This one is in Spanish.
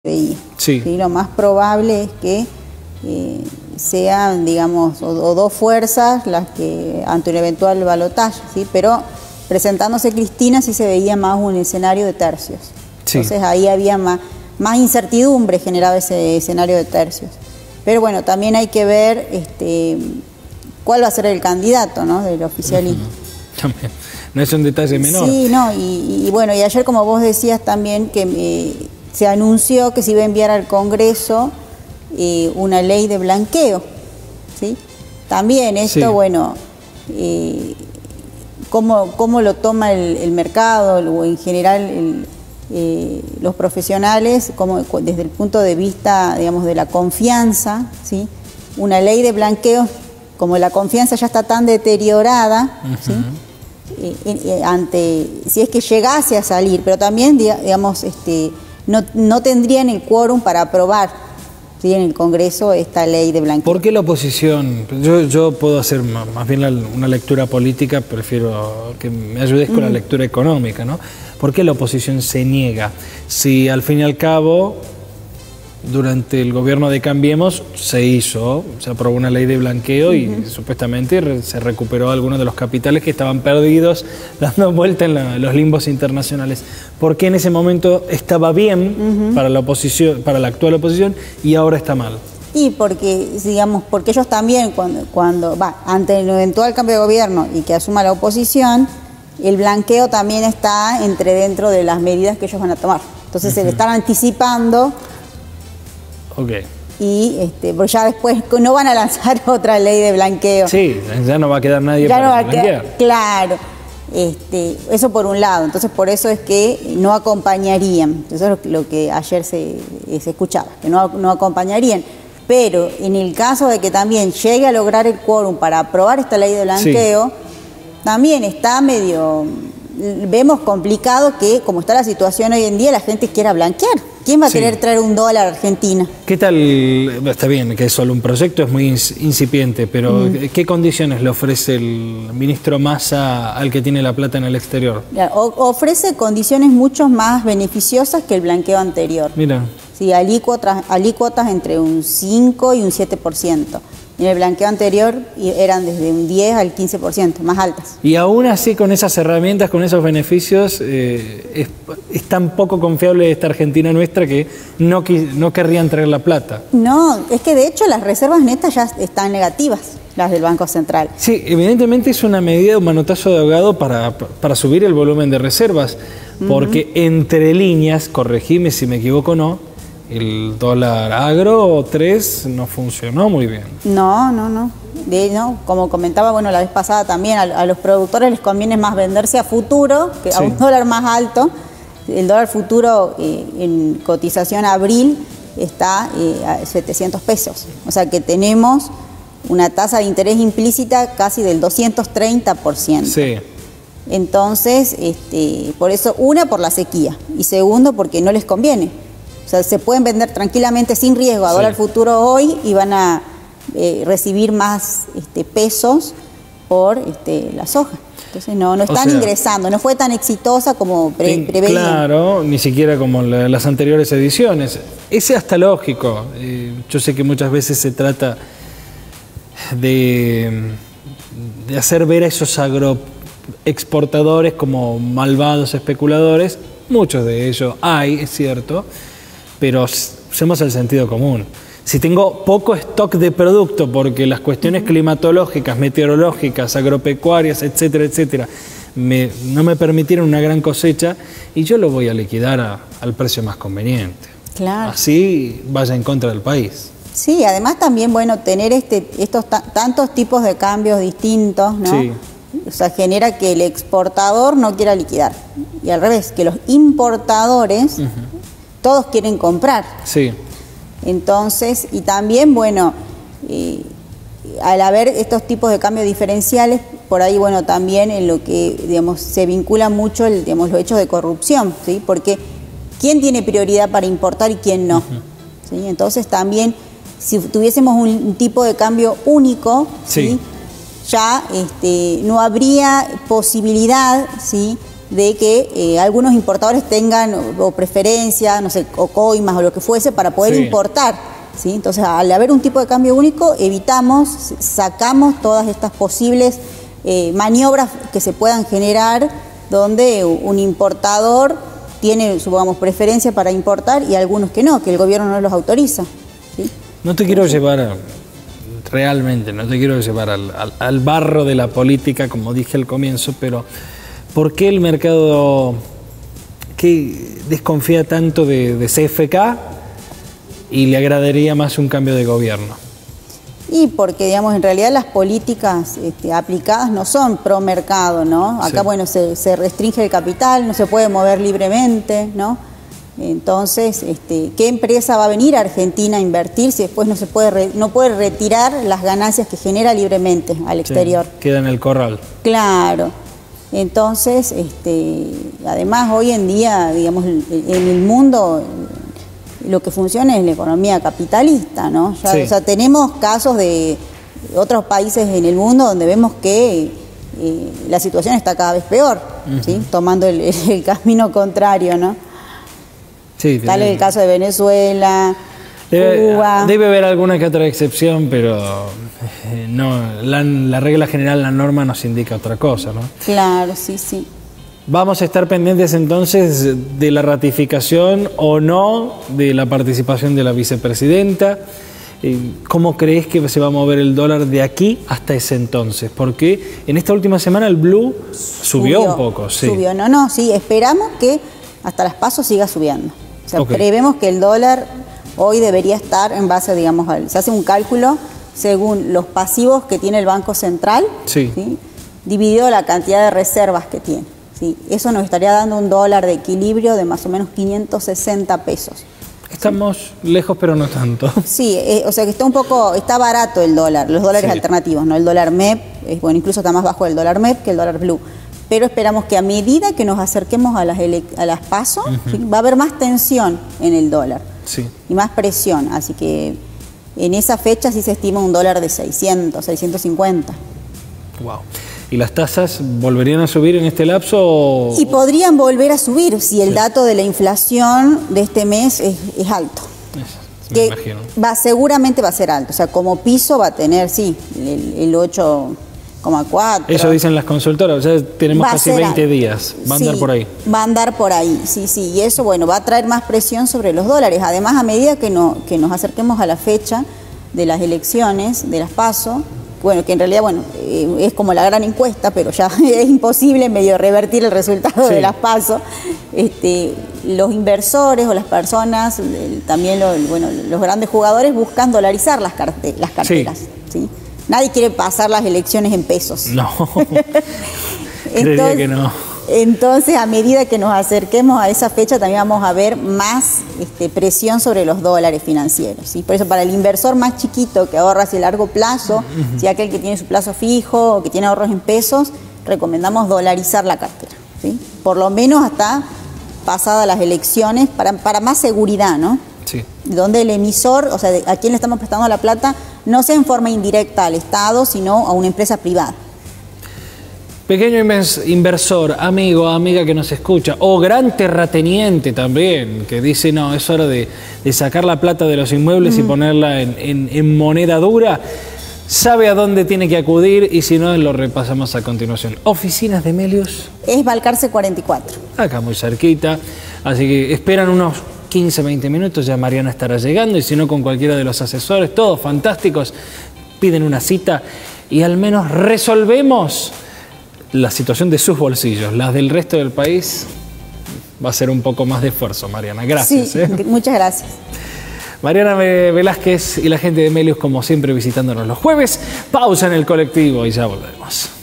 Sí. ¿Sí? Lo más probable es que sean, digamos, o dos fuerzas las que ante un eventual balotaje, ¿sí? Pero presentándose Cristina sí se veía más un escenario de tercios. Sí. Entonces ahí había más incertidumbre, generaba ese escenario de tercios. Pero bueno, también hay que ver cuál va a ser el candidato, ¿no?, del oficialismo. También. No es un detalle menor. Sí, no, y bueno, y ayer, como vos decías también, que se anunció que se iba a enviar al Congreso una ley de blanqueo, ¿sí? También esto, sí. Bueno, ¿cómo lo toma el mercado o en general los profesionales, como desde el punto de vista, digamos, de la confianza, ¿sí? Una ley de blanqueo, como la confianza ya está tan deteriorada, ¿sí? Si es que llegase a salir, pero también, digamos, no tendrían el quórum para aprobar, ¿sí?, en el Congreso esta ley de blanqueo. ¿Por qué la oposición? Yo puedo hacer más bien una lectura política, prefiero que me ayudes con la lectura económica, ¿no? ¿Por qué la oposición se niega? Si al fin y al cabo, durante el gobierno de Cambiemos se aprobó una ley de blanqueo y supuestamente se recuperó algunos de los capitales que estaban perdidos, dando vuelta en los limbos internacionales. ¿Por qué en ese momento estaba bien para la oposición, para la actual oposición, y ahora está mal? Y porque, digamos, porque ellos también, ante el eventual cambio de gobierno y que asuma la oposición, el blanqueo también está dentro de las medidas que ellos van a tomar. Entonces se le están anticipando. Okay. Y porque ya después no van a lanzar otra ley de blanqueo. Sí, ya no va a quedar nadie para blanquear. Claro, eso por un lado. Entonces por eso es que no acompañarían. Eso es lo que ayer se escuchaba, que no acompañarían. Pero en el caso de que también llegue a lograr el quórum para aprobar esta ley de blanqueo, también está vemos complicado que, como está la situación hoy en día, la gente quiera blanquear. ¿Quién va a querer traer $1 a Argentina? ¿Qué tal? Está bien que es solo un proyecto, es muy incipiente, pero ¿qué condiciones le ofrece el ministro Massa al que tiene la plata en el exterior? Ofrece condiciones mucho más beneficiosas que el blanqueo anterior. Mira. Sí, alícuotas entre un 5 y un 7%. En el blanqueo anterior eran desde un 10 al 15%, más altas. Y aún así, con esas herramientas, con esos beneficios, es tan poco confiable esta Argentina nuestra que no querrían traer la plata. No, es que de hecho las reservas netas ya están negativas, las del Banco Central. Sí, evidentemente es una medida, un manotazo de ahogado para subir el volumen de reservas, porque entre líneas, corregime si me equivoco o no, el dólar agro 3 no funcionó muy bien. No. Como comentaba, bueno, la vez pasada también, a los productores les conviene más venderse a futuro, que a un dólar más alto. El dólar futuro en cotización abril está a 700 pesos. O sea que tenemos una tasa de interés implícita casi del 230%. Sí. Entonces, por eso, por la sequía, y segundo, porque no les conviene. O sea, se pueden vender tranquilamente sin riesgo a dólar futuro hoy y van a recibir más pesos por la soja. Entonces no están ingresando, no fue tan exitosa como preveían. Claro, ni siquiera como las anteriores ediciones. Ese hasta lógico. Yo sé que muchas veces se trata de hacer ver a esos agroexportadores como malvados especuladores. Muchos de ellos hay, es cierto, pero usemos el sentido común. Si tengo poco stock de producto porque las cuestiones climatológicas, meteorológicas, agropecuarias, etcétera, no me permitieron una gran cosecha, y yo lo voy a liquidar al precio más conveniente. Claro. Así vaya en contra del país. Sí, además también, bueno, tener estos tantos tipos de cambios distintos, ¿no? Sí. O sea, genera que el exportador no quiera liquidar. Y al revés, que los importadores todos quieren comprar. Sí. Entonces, y también, bueno, al haber estos tipos de cambios diferenciales, por ahí, bueno, también en lo que, digamos, se vincula mucho, los hechos de corrupción, ¿sí? Porque ¿quién tiene prioridad para importar y quién no? ¿Sí? Entonces, también, si tuviésemos un tipo de cambio único, ¿sí? Ya no habría posibilidad, ¿sí?, de que algunos importadores tengan o preferencia, no sé, o coimas o lo que fuese para poder importar, ¿sí? Entonces, al haber un tipo de cambio único, sacamos todas estas posibles maniobras que se puedan generar donde un importador tiene, supongamos, preferencia para importar y algunos que no, que el gobierno no los autoriza, ¿sí? No te quiero llevar, realmente, no te quiero llevar al barro de la política, como dije al comienzo, pero ¿por qué el mercado desconfía tanto de CFK y le agradaría más un cambio de gobierno? Y porque, digamos, en realidad las políticas aplicadas no son pro mercado, ¿no? Acá, bueno, se restringe el capital, no se puede mover libremente, ¿no? Entonces, ¿qué empresa va a venir a Argentina a invertir si después no puede retirar las ganancias que genera libremente al exterior? Sí, queda en el corral. Claro. Entonces, además, hoy en día, digamos, en el mundo lo que funciona es la economía capitalista, ¿no? O sea, tenemos casos de otros países en el mundo donde vemos que la situación está cada vez peor, ¿sí? Tomando el camino contrario, ¿no? Sí, tal es el caso de Venezuela, Cuba. Debe haber alguna que otra excepción, pero no, la regla general, la norma nos indica otra cosa, ¿no? Claro, sí, sí. Vamos a estar pendientes entonces de la ratificación o no de la participación de la vicepresidenta. ¿Cómo crees que se va a mover el dólar de aquí hasta ese entonces? Porque en esta última semana el blue subió un poco. Sí. Subió, sí, esperamos que hasta las PASO siga subiendo. O sea, prevemos que el dólar hoy debería estar en base, digamos, se hace un cálculo según los pasivos que tiene el Banco Central, ¿sí? Dividido la cantidad de reservas que tiene. Sí, eso nos estaría dando un dólar de equilibrio de más o menos 560 pesos. Estamos lejos, pero no tanto. Sí, o sea que está barato el dólar, los dólares alternativos, ¿no? El dólar MEP, bueno, incluso está más bajo el dólar MEP que el dólar blue. Pero esperamos que a medida que nos acerquemos a las PASO, ¿sí? Va a haber más tensión en el dólar y más presión. Así que en esa fecha sí se estima un dólar de 600, 650. Wow. ¿Y las tasas volverían a subir en este lapso? Y podrían volver a subir si el dato de la inflación de este mes es alto. Me imagino. Seguramente va a ser alto. O sea, como piso va a tener, el 8,4. Eso dicen las consultoras. Ya tenemos casi 20 días. Va a andar por ahí. Va a andar por ahí, sí. Y eso, bueno, va a traer más presión sobre los dólares. Además, a medida que nos acerquemos a la fecha de las elecciones, de las PASO, bueno, que en realidad, es como la gran encuesta, pero ya es imposible medio revertir el resultado de las PASO. Los inversores o las personas, también los grandes jugadores buscan dolarizar las carteras. ¿Sí? Nadie quiere pasar las elecciones en pesos. No, creería que no. Entonces, a medida que nos acerquemos a esa fecha, también vamos a ver más presión sobre los dólares financieros, ¿sí? Por eso, para el inversor más chiquito que ahorra hacia largo plazo, si aquel que tiene su plazo fijo o que tiene ahorros en pesos, recomendamos dolarizar la cartera, ¿sí? Por lo menos hasta pasadas las elecciones, para más seguridad, ¿no? Sí. Donde el emisor, o sea, a quien le estamos prestando la plata, no sea en forma indirecta al Estado, sino a una empresa privada. Pequeño inversor, amigo, amiga que nos escucha, o gran terrateniente también, que dice, no, es hora de sacar la plata de los inmuebles y ponerla en moneda dura, sabe a dónde tiene que acudir y si no, lo repasamos a continuación. ¿Oficinas de Melius? Es Balcarce 44. Acá muy cerquita, así que esperan unos 15, 20 minutos, ya Mariana estará llegando y si no, con cualquiera de los asesores, todos fantásticos, piden una cita y al menos resolvemos la situación de sus bolsillos. Las del resto del país va a ser un poco más de esfuerzo, Mariana. Gracias. Sí, muchas gracias. Mariana Velázquez y la gente de Melius, como siempre, visitándonos los jueves. Pausa en el colectivo y ya volvemos.